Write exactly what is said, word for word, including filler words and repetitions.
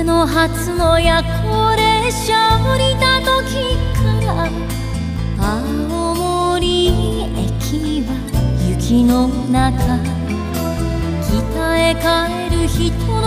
夢の初の夜行列車降りた時から青森駅は雪の中、北へ帰る人